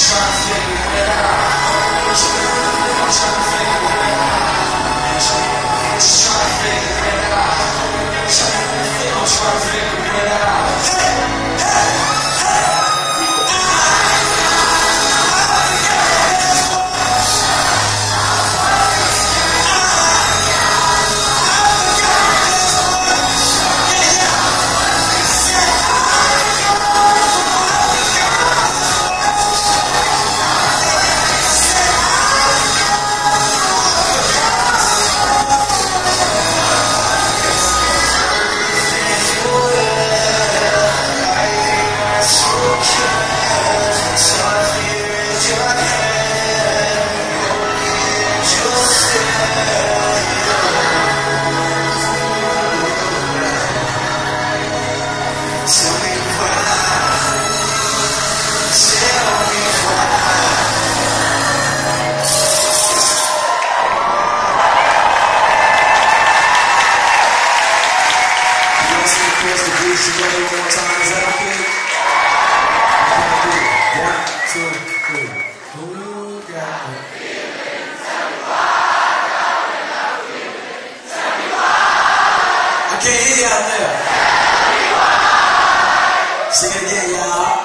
Sing it again, y'all.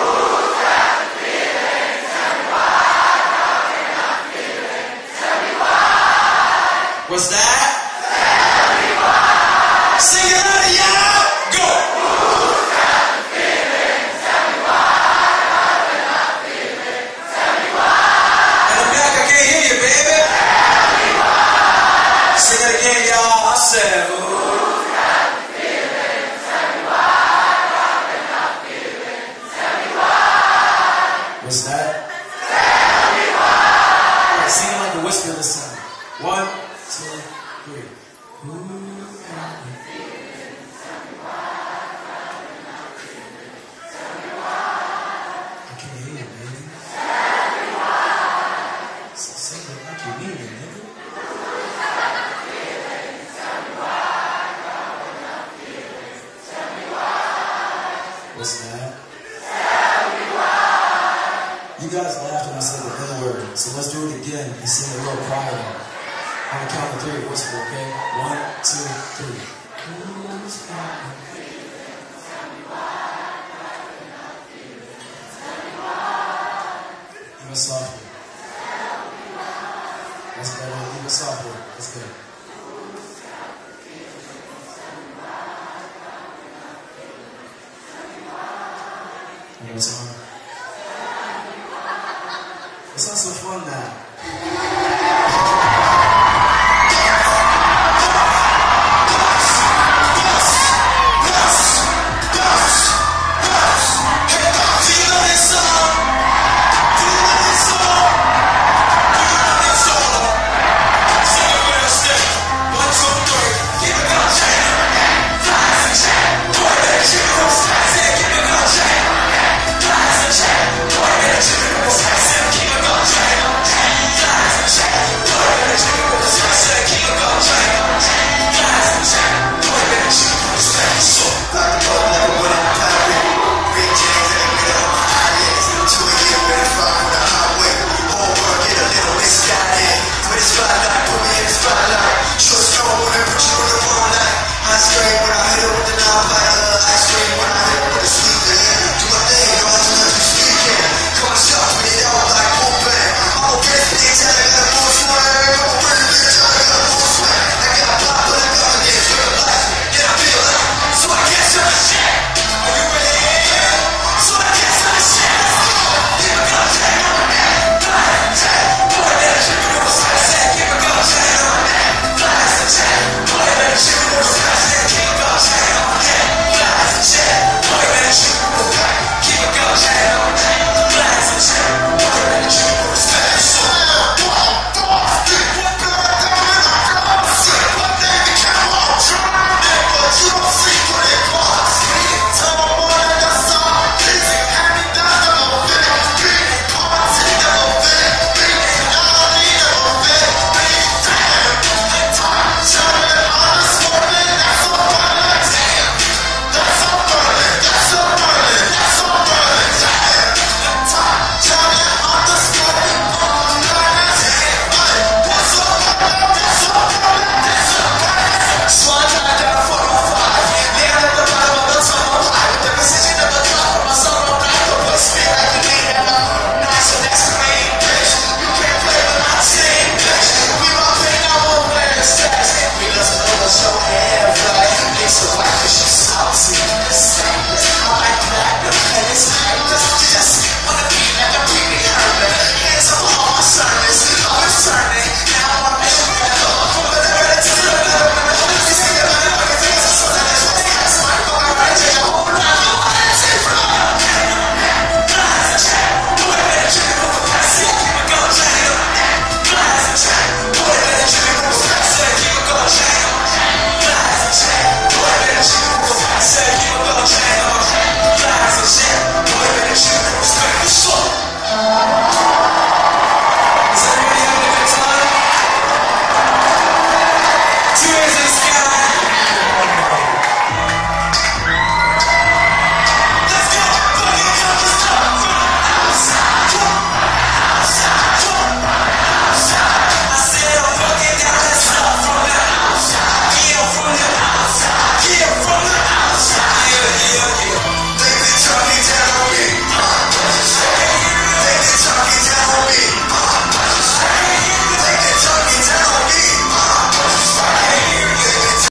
What's that? Sing it out, y'all. Go. In the back, I can't hear you, baby. Sing it again, y'all. I said, what's that? Right, sing it like a whisper this time. 1, 2, 3. I can't hear you, baby. So sing it like you mean it, nigga. What's that? You guys laughed when I said the N-word, so let's do it again and sing it a little quieter. On the count of 3, whisper, okay? 1, 2, 3. Even softer. That's better. Even softer. That's good. You know what's on? It's not so fun now.